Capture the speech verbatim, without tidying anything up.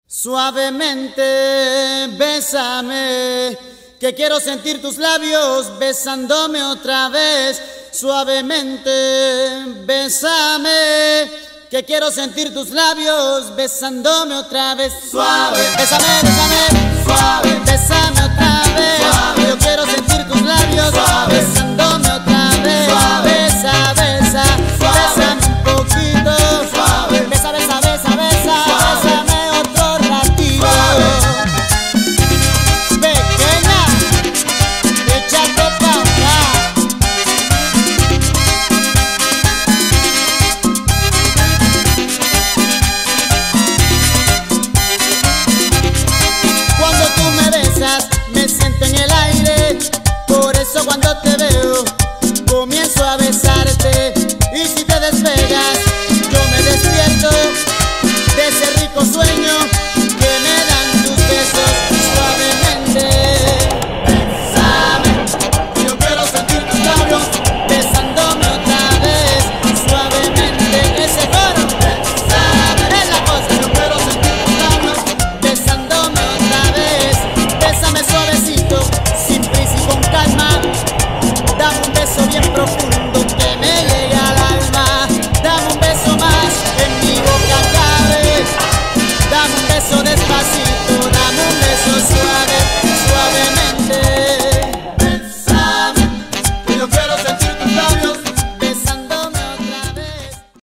Suavemente, bésame, que quiero sentir tus labios besándome otra vez. Suavemente, bésame, que quiero sentir tus labios besándome otra vez. Suave, bésame, bésame, suave, bésame otra vez. Suave, yo quiero sentir tus labios suave, besándome otra vez. Suave, besa, besa, suave, bésame un poquito. Suave, besa, besa, besa, besa, suave, bésame otro ratito. Suave. Pequeña, échate pa' acá. Cuando tú me besas, me siento en el aire. Por eso cuando te veo, comienzo a besarte. Y si te despegas, yo me despierto de ese rico sueño que me dan tus besos. Suavemente, bésame, yo quiero sentir tus labios besándome otra vez. Suavemente, ese coro, bésame, es la cosa. Yo quiero sentir tus labios besándome otra vez. Bésame suavecito, sin prisa y con calma. Dame un beso bien profundo que me llegue al alma. Dame un beso más, en mi boca cabe. Dame un beso despacito, dame un beso suave.